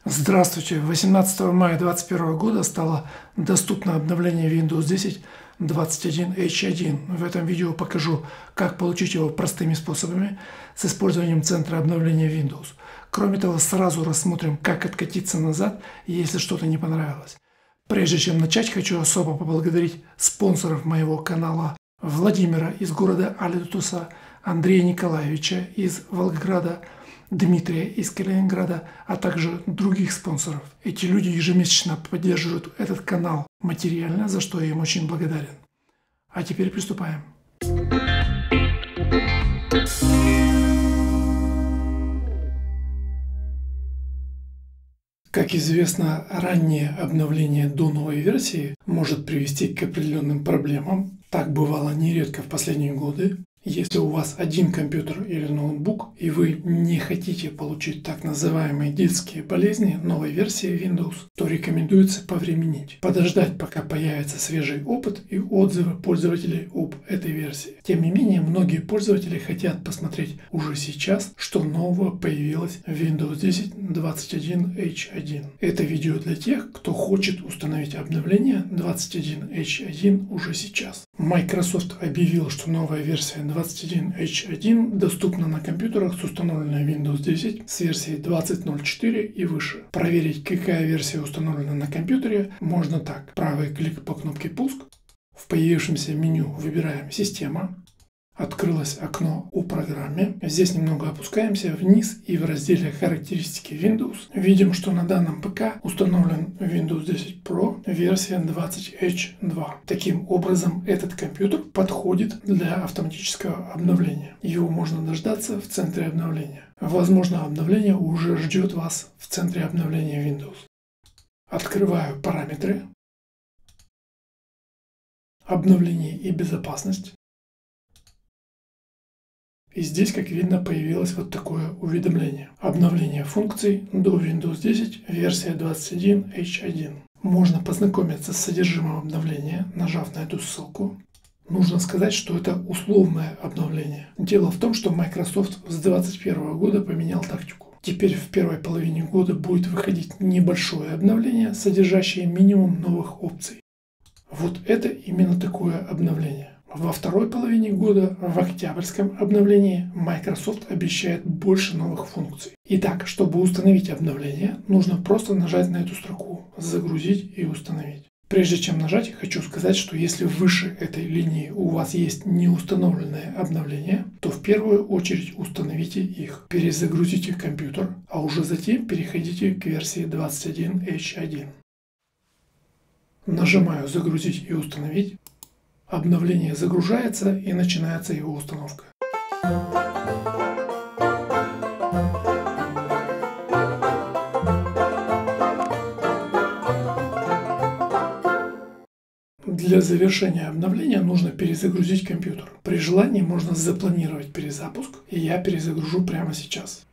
Здравствуйте! 18 мая 2021 года стало доступно обновление Windows 10 21H1. В этом видео покажу, как получить его простыми способами с использованием центра обновления Windows. Кроме того, сразу рассмотрим, как откатиться назад, если что-то не понравилось. Прежде чем начать, хочу особо поблагодарить спонсоров моего канала: Владимира из города Алютуса, Андрея Николаевича из Волгограда, Дмитрия из Калининграда, а также других спонсоров. Эти люди ежемесячно поддерживают этот канал материально, за что я им очень благодарен. А теперь приступаем. Как известно, раннее обновление до новой версии может привести к определенным проблемам. Так бывало нередко в последние годы. Если у вас один компьютер или ноутбук, и вы не хотите получить так называемые детские болезни новой версии Windows, то рекомендуется повременить, подождать, пока появится свежий опыт и отзывы пользователей об этой версии. Тем не менее, многие пользователи хотят посмотреть уже сейчас, что нового появилось в Windows 10 21H1. Это видео для тех, кто хочет установить обновление 21H1 уже сейчас. Microsoft объявил, что новая версия 21H1 доступна на компьютерах с установленной Windows 10 с версией 20.04 и выше. Проверить, какая версия установлена на компьютере, можно так. Правый клик по кнопке «Пуск». В появившемся меню выбираем «Система». Открылось окно о программе. Здесь немного опускаемся вниз и в разделе «Характеристики Windows» видим, что на данном ПК установлен Windows 10 Pro версия 20H2. Таким образом, этот компьютер подходит для автоматического обновления. Его можно дождаться в центре обновления. Возможно, обновление уже ждет вас в центре обновления Windows. Открываю параметры, обновление и безопасность. И здесь, как видно, появилось вот такое уведомление. Обновление функций до Windows 10 версия 21H1. Можно познакомиться с содержимым обновления, нажав на эту ссылку. Нужно сказать, что это условное обновление. Дело в том, что Microsoft с 2021 года поменял тактику. Теперь в первой половине года будет выходить небольшое обновление, содержащее минимум новых опций. Вот это именно такое обновление. Во второй половине года, в октябрьском обновлении, Microsoft обещает больше новых функций. Итак, чтобы установить обновление, нужно просто нажать на эту строку «Загрузить и установить». Прежде чем нажать, хочу сказать, что если выше этой линии у вас есть неустановленные обновления, то в первую очередь установите их, перезагрузите компьютер, а уже затем переходите к версии 21H1. Нажимаю «Загрузить и установить». Обновление загружается и начинается его установка. Для завершения обновления нужно перезагрузить компьютер. При желании можно запланировать перезапуск, и я перезагружу прямо сейчас.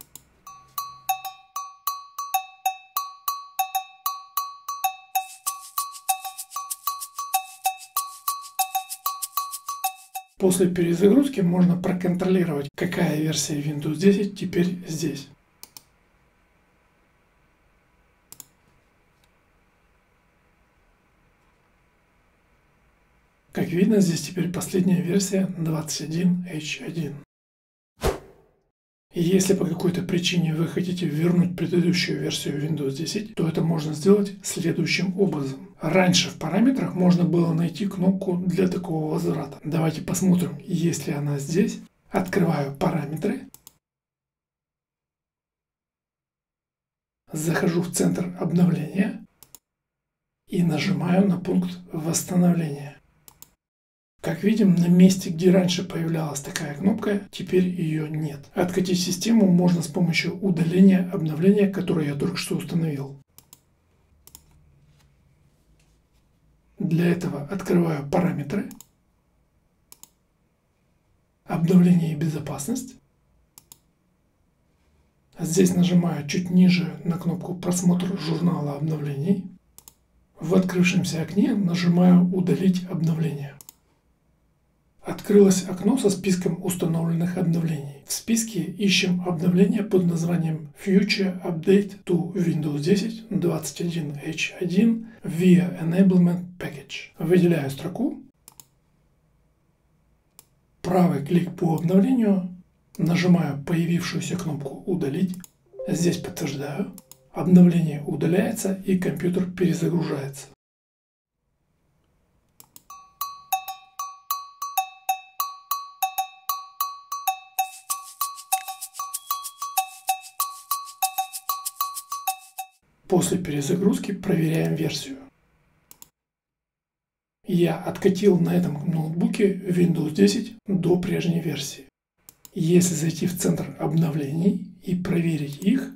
После перезагрузки можно проконтролировать, какая версия Windows 10 теперь здесь. Как видно, здесь теперь последняя версия 21H1. И если по какой-то причине вы хотите вернуть предыдущую версию Windows 10, то это можно сделать следующим образом. Раньше в параметрах можно было найти кнопку для такого возврата. Давайте посмотрим, есть ли она здесь. Открываю параметры. Захожу в центр обновления и нажимаю на пункт восстановления. Как видим, на месте, где раньше появлялась такая кнопка, теперь ее нет. Откатить систему можно с помощью удаления обновления, которое я только что установил. Для этого открываю параметры, обновление и безопасность. Здесь нажимаю чуть ниже на кнопку «Просмотр журнала обновлений». В открывшемся окне нажимаю «Удалить обновление». Открылось окно со списком установленных обновлений. В списке ищем обновление под названием Future Update to Windows 10 21H1 via Enablement Package. Выделяю строку, правый клик по обновлению, нажимаю появившуюся кнопку «Удалить», здесь подтверждаю, обновление удаляется и компьютер перезагружается. После перезагрузки проверяем версию. Я откатил на этом ноутбуке Windows 10 до прежней версии. Если зайти в центр обновлений и проверить их,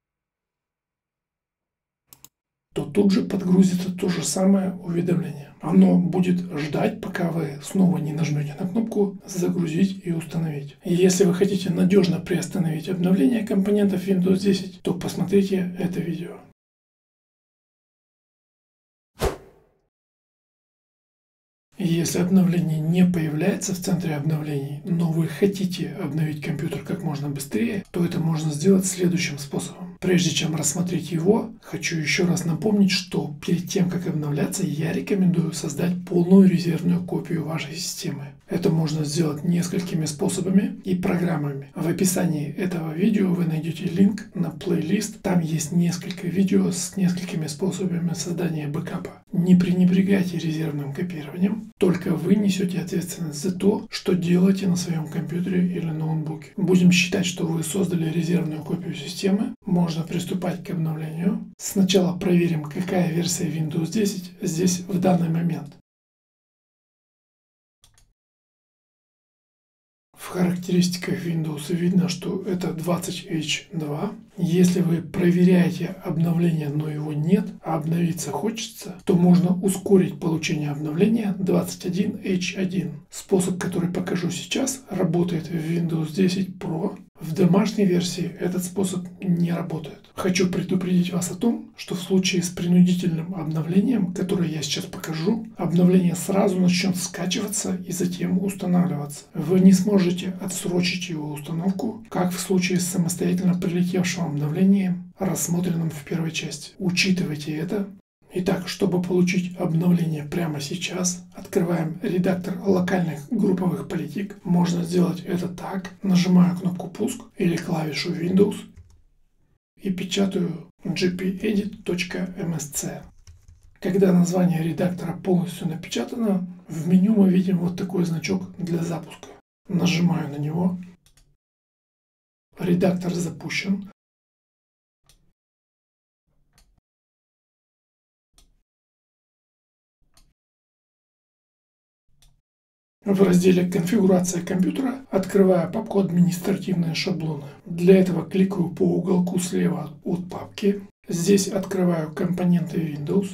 то тут же подгрузится то же самое уведомление. Оно будет ждать, пока вы снова не нажмете на кнопку «Загрузить и установить». Если вы хотите надежно приостановить обновление компонентов Windows 10, то посмотрите это видео. Если обновление не появляется в центре обновлений, но вы хотите обновить компьютер как можно быстрее, то это можно сделать следующим способом. Прежде чем рассмотреть его, хочу еще раз напомнить, что перед тем, как обновляться, я рекомендую создать полную резервную копию вашей системы. Это можно сделать несколькими способами и программами. В описании этого видео вы найдете линк на плейлист. Там есть несколько видео с несколькими способами создания бэкапа. Не пренебрегайте резервным копированием. Только вы несете ответственность за то, что делаете на своем компьютере или ноутбуке. Будем считать, что вы создали резервную копию системы. Можно приступать к обновлению. Сначала проверим, какая версия Windows 10 здесь в данный момент. В характеристиках Windows видно, что это 20H2. Если вы проверяете обновление, но его нет, а обновиться хочется, то можно ускорить получение обновления 21H1. Способ, который покажу сейчас, работает в Windows 10 Pro. В домашней версии этот способ не работает. Хочу предупредить вас о том, что в случае с принудительным обновлением, которое я сейчас покажу, обновление сразу начнет скачиваться и затем устанавливаться. Вы не сможете отсрочить его установку, как в случае с самостоятельно прилетевшим обновлением, рассмотренным в первой части. Учитывайте это. Итак, чтобы получить обновление прямо сейчас, открываем редактор локальных групповых политик. Можно сделать это так. Нажимаю кнопку «Пуск» или клавишу Windows и печатаю gpedit.msc. Когда название редактора полностью напечатано, в меню мы видим вот такой значок для запуска. Нажимаю на него. Редактор запущен. В разделе «Конфигурация компьютера» открываю папку «Административные шаблоны». Для этого кликаю по уголку слева от папки. Здесь открываю компоненты Windows.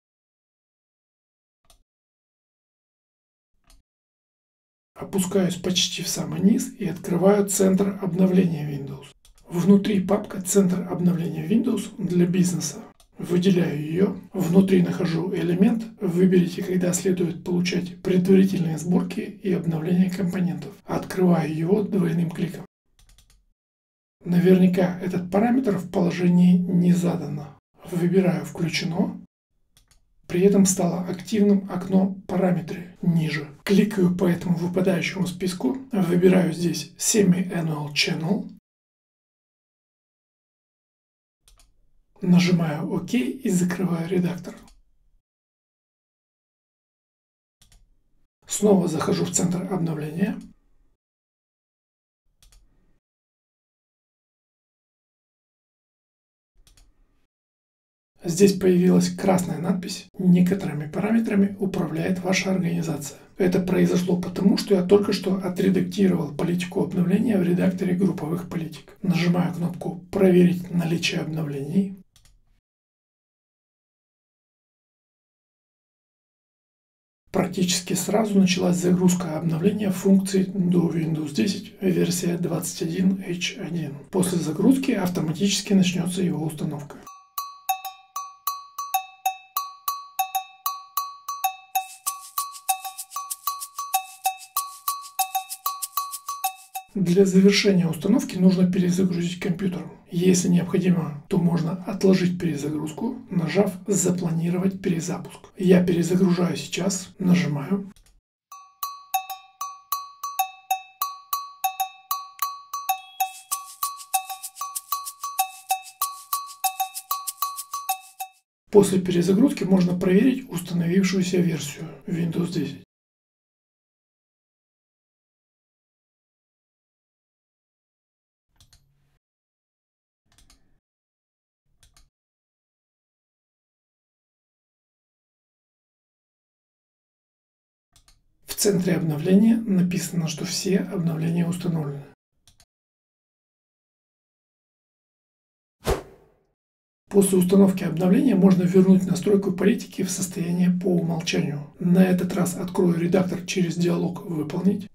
Опускаюсь почти в самый низ и открываю центр обновления Windows. Внутри папка «Центр обновления Windows» для бизнеса. Выделяю ее, внутри нахожу элемент, выберите, когда следует получать предварительные сборки и обновление компонентов. Открываю его двойным кликом. Наверняка этот параметр в положении не задано. Выбираю «Включено». При этом стало активным окно «Параметры» ниже. Кликаю по этому выпадающему списку, выбираю здесь Semi-Annual Channel. Нажимаю ОК и закрываю редактор. Снова захожу в центр обновления. Здесь появилась красная надпись «Некоторыми параметрами управляет ваша организация». Это произошло потому, что я только что отредактировал политику обновления в редакторе групповых политик. Нажимаю кнопку «Проверить наличие обновлений». Практически сразу началась загрузка обновления функций до Windows 10 версия 21H1. После загрузки автоматически начнется его установка. Для завершения установки нужно перезагрузить компьютер. Если необходимо, то можно отложить перезагрузку, нажав «Запланировать перезапуск». Я перезагружаю сейчас, нажимаю. После перезагрузки можно проверить установившуюся версию Windows 10. В центре обновления написано, что все обновления установлены. После установки обновления можно вернуть настройку политики в состояние по умолчанию. На этот раз открою редактор через диалог «Выполнить».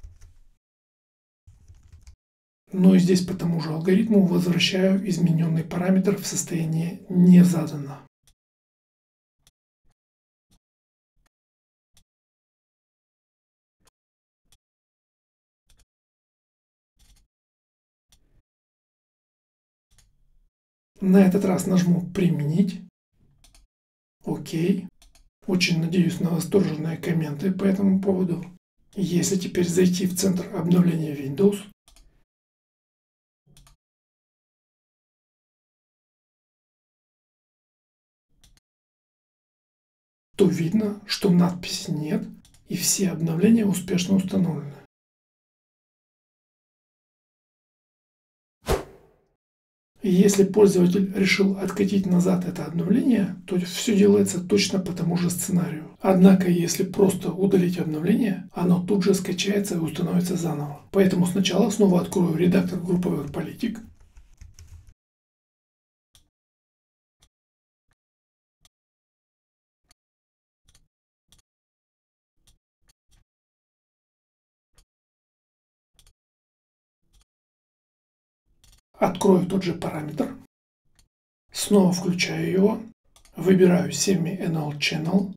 Но и здесь по тому же алгоритму возвращаю измененный параметр в состояние «Не задано». На этот раз нажму «Применить». ОК. Очень надеюсь на восторженные комменты по этому поводу. Если теперь зайти в центр обновления Windows, то видно, что надписи нет и все обновления успешно установлены. Если пользователь решил откатить назад это обновление, то все делается точно по тому же сценарию. Однако, если просто удалить обновление, оно тут же скачается и установится заново. Поэтому сначала снова открою редактор групповых политик. Открою тот же параметр. Снова включаю его. Выбираю Semi-Annual Channel.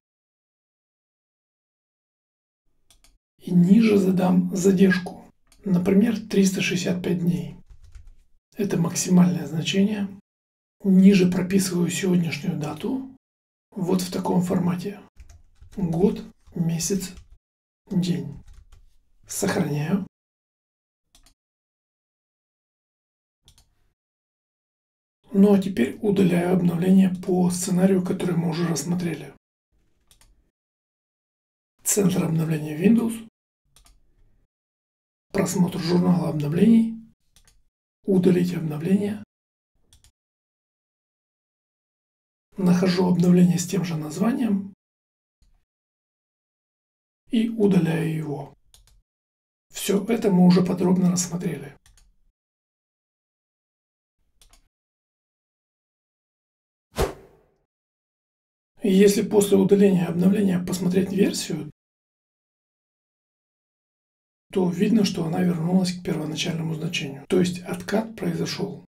И ниже задам задержку. Например, 365 дней. Это максимальное значение. Ниже прописываю сегодняшнюю дату. Вот в таком формате. Год, месяц, день. Сохраняю. Ну а теперь удаляю обновление по сценарию, который мы уже рассмотрели. Центр обновления Windows. Просмотр журнала обновлений. Удалить обновление. Нахожу обновление с тем же названием. И удаляю его. Все это мы уже подробно рассмотрели. Если после удаления обновления посмотреть версию, то видно, что она вернулась к первоначальному значению. То есть откат произошел.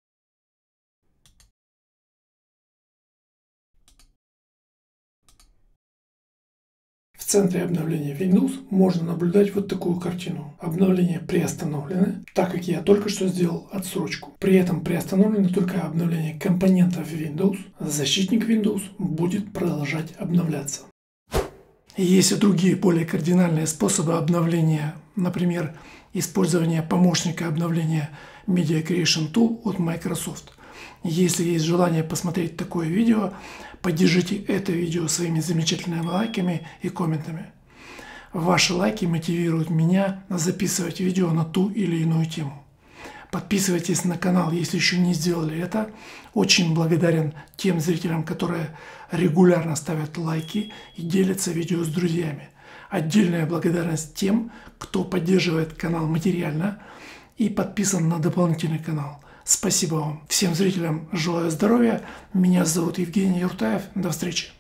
В центре обновления Windows можно наблюдать вот такую картину. Обновления приостановлены, так как я только что сделал отсрочку. При этом приостановлено только обновление компонентов Windows. Защитник Windows будет продолжать обновляться. Есть и другие более кардинальные способы обновления. Например, использование помощника обновления Media Creation Tool от Microsoft. Если есть желание посмотреть такое видео, поддержите это видео своими замечательными лайками и комментами. Ваши лайки мотивируют меня записывать видео на ту или иную тему. Подписывайтесь на канал, если еще не сделали это. Очень благодарен тем зрителям, которые регулярно ставят лайки и делятся видео с друзьями. Отдельная благодарность тем, кто поддерживает канал материально и подписан на дополнительный канал. Спасибо вам. Всем зрителям желаю здоровья. Меня зовут Евгений Юртаев. До встречи.